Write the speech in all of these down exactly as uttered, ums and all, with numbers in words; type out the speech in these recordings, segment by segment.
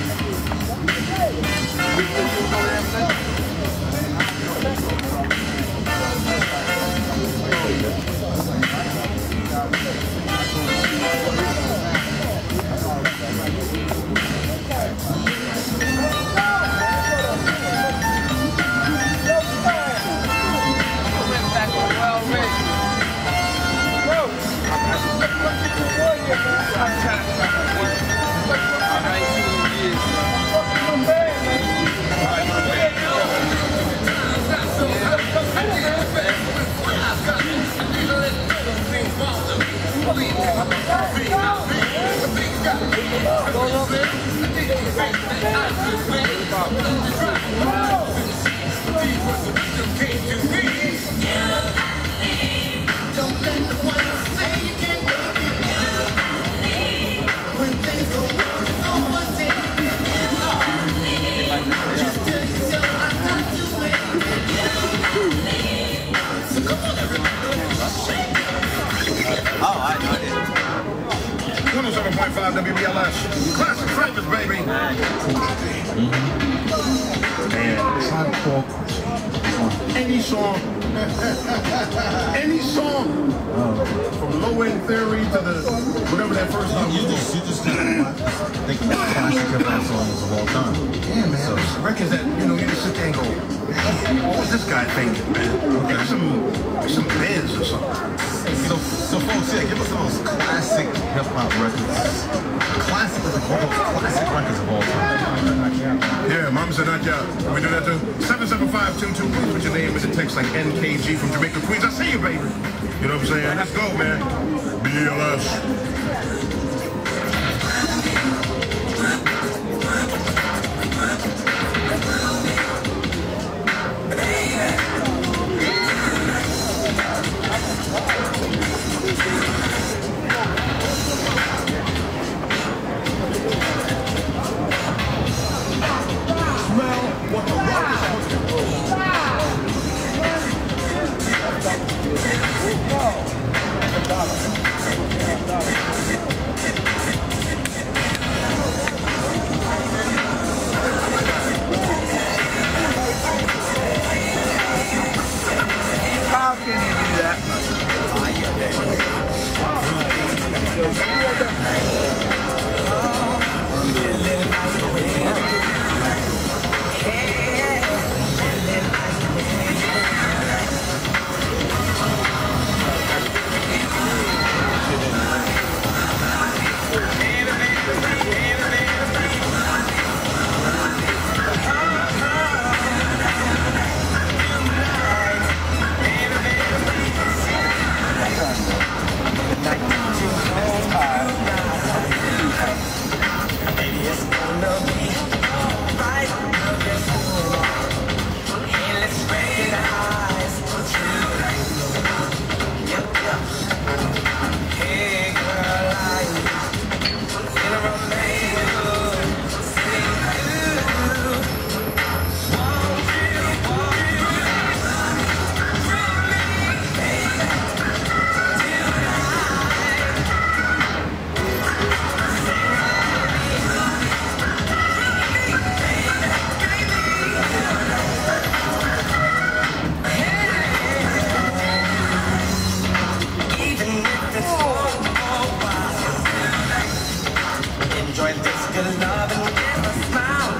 twenty-seven point five W B L S. Classic Crackers, baby. Man, Tribe Called Any song, any song, oh. From Low End Theory to the whatever that first song was. You just, you just think about classic hip hop songs of all time. Yeah, man. So, records that, you know, you just sit there and go, what was this guy thinking, man? Maybe some, some Biz or something. So, so folks, yeah, give us those classic hip hop records. Classic is like all those classic records of all time. Yeah, Mama said not yet. Can we do that too? seven seven five two two, please put your name in the text like N K G from Jamaica, Queens. I see you, baby. You know what I'm saying? Let's go, man. B L S.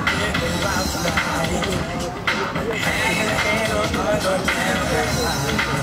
Hey, hey, hey, hey, hey, hey, hey, hey, hey, hey,